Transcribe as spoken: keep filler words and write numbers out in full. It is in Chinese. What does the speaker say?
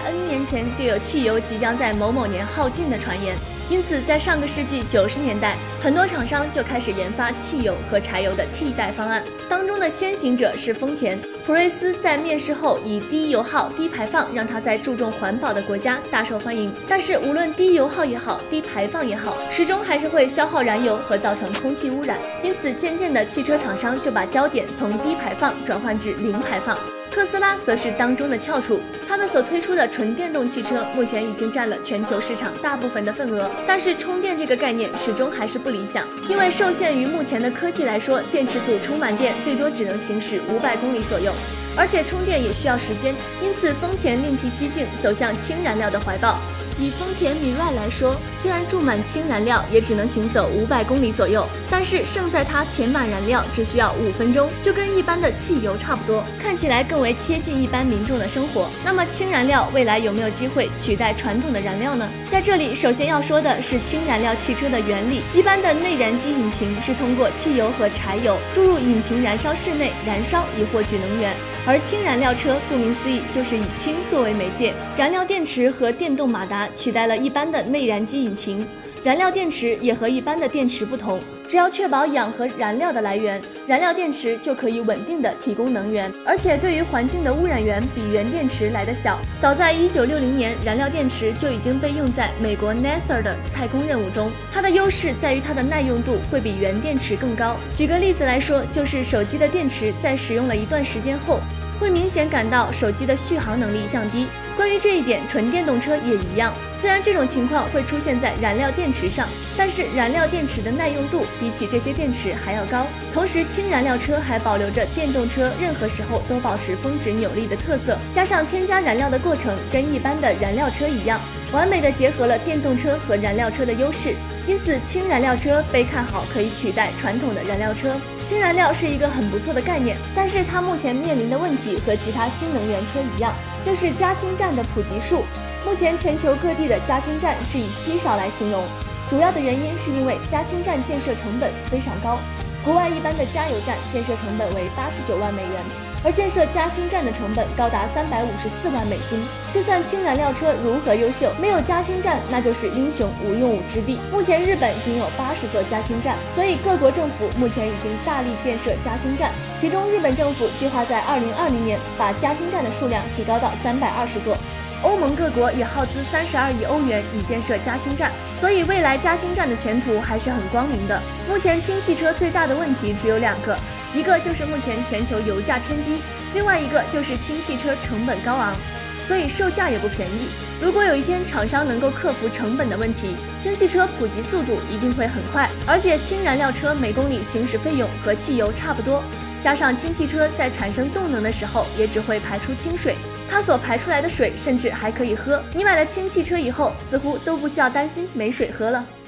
N 年前就有汽油即将在某某年耗尽的传言。因此，在上个世纪九十年代，很多厂商就开始研发汽油和柴油的替代方案。当中的先行者是丰田，普锐斯在面世后以低油耗、低排放，让它在注重环保的国家大受欢迎。但是，无论低油耗也好，低排放也好，始终还是会消耗燃油和造成空气污染。因此，渐渐的，汽车厂商就把焦点从低排放转换至零排放。特斯拉则是当中的翘楚，他们所推出的纯电动汽车目前已经占了全球市场大部分的份额。但是充电这个概念始终还是不理想，因为受限于目前的科技来说，电池组充满电最多只能行驶五百公里左右，而且充电也需要时间。因此，丰田另辟蹊径，走向氢燃料的怀抱。以丰田 Mirai 来说，虽然注满氢燃料也只能行走五百公里左右，但是胜在它填满燃料只需要五分钟，就跟一般的汽油差不多，看起来更为贴近一般民众的生活。那么氢燃料未来有没有机会取代传统的燃料呢？在这里，首先要说的是氢燃料汽车的原理。一般的内燃机引擎是通过汽油和柴油注入引擎燃烧室内燃烧以获取能源，而氢燃料车顾名思义就是以氢作为媒介，燃料电池和电动马达取代了一般的内燃机引擎。燃料电池也和一般的电池不同，只要确保氧和燃料的来源，燃料电池就可以稳定的提供能源，而且对于环境的污染源比原电池来得小。早在一九六零年，燃料电池就已经被用在美国 NASA 的太空任务中。它的优势在于它的耐用度会比原电池更高。举个例子来说，就是手机的电池在使用了一段时间后，会明显感到手机的续航能力降低。关于这一点，纯电动车也一样。虽然这种情况会出现在燃料电池上，但是燃料电池的耐用度比起这些电池还要高。同时，氢燃料车还保留着电动车任何时候都保持峰值扭力的特色，加上添加燃料的过程跟一般的燃料车一样，完美的结合了电动车和燃料车的优势。因此，氢燃料车被看好可以取代传统的燃料车。氢燃料是一个很不错的概念，但是它目前面临的问题和其他新能源车一样，就是加氢站的普及数。目前全球各地的加氢站是以稀少来形容，主要的原因是因为加氢站建设成本非常高。国外一般的加油站建设成本为八十九万美元，而建设加氢站的成本高达三百五十四万美金。就算氢燃料车如何优秀，没有加氢站那就是英雄无用武之地。目前日本已经有八十座加氢站，所以各国政府目前已经大力建设加氢站，其中日本政府计划在二零二零年把加氢站的数量提高到三百二十座。欧盟各国也耗资三十二亿欧元以建设加氢站，所以未来加氢站的前途还是很光明的。目前氢汽车最大的问题只有两个，一个就是目前全球油价偏低，另外一个就是氢汽车成本高昂，所以售价也不便宜。如果有一天厂商能够克服成本的问题，氢汽车普及速度一定会很快，而且氢燃料车每公里行驶费用和汽油差不多，加上氢汽车在产生动能的时候也只会排出氢水，它所排出来的水甚至还可以喝。你买了氢汽车以后，似乎都不需要担心没水喝了。